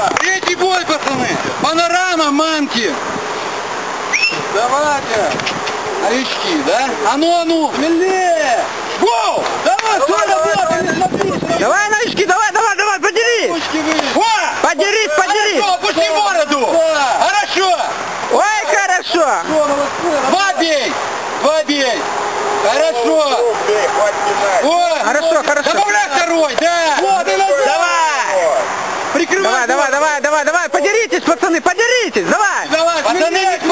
Третий бой, пацаны. Панорама, манки. Давайте. Новички, да? А ну, смелее. Гоу! Давай, что работаем? Давай, новички, давай, подерись. Подерись. Хорошо, опусти бороду. Хорошо. Ой, хорошо. Два бей. Хорошо. О, Хорошо. добавляй второй, да. Давай. Прикрывай. Давай, подеритесь, пацаны, подеритесь, давай. Пацаны,